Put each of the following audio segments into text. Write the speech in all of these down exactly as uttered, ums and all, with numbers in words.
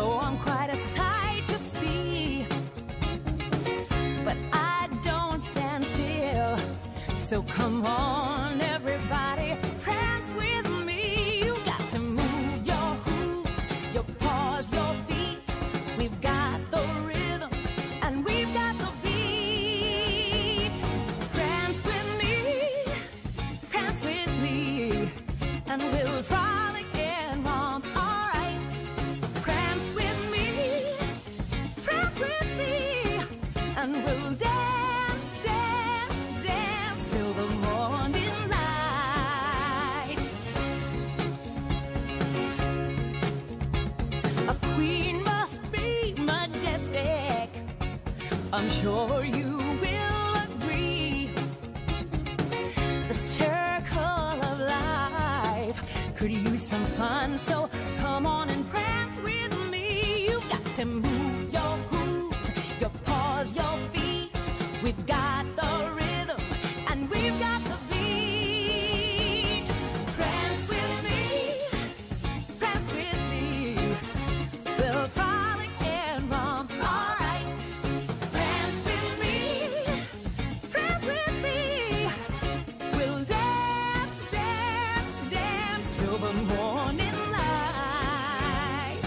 know I'm quite a sight to see, but I don't stand still. So come on, everybody, prance with me. You got to move your hooves, your paws, your feet. We've got the rhythm and we've got the beat. Prance with me, prance with me, and we'll frolic and romp. All right, prance with me, prance with me, and we'll dance, dance, dance till the morning light. A queen must be majestic, I'm sure you will agree. The circle of life could use some fun, so come on and prance with me. You've got to move your hooves, your paws, your feet. We've got the rhythm and we've got the beat. Prance with me, prance with me, we'll frolic and romp. All right, prance with me, prance with me, we'll dance, dance, dance till the morning light.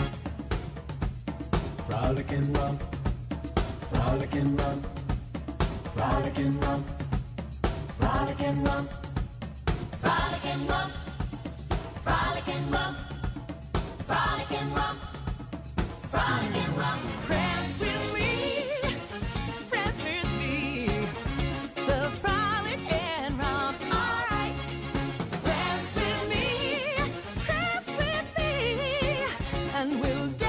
Frolic and romp, frolic and romp, frolic and romp, frolic and romp, Frolic and romp, frolic and romp, frolic and romp, frolic and romp. Prance with me, prance with me, we'll frolic and romp. All right, prance with me, prance with me, and we'll dance.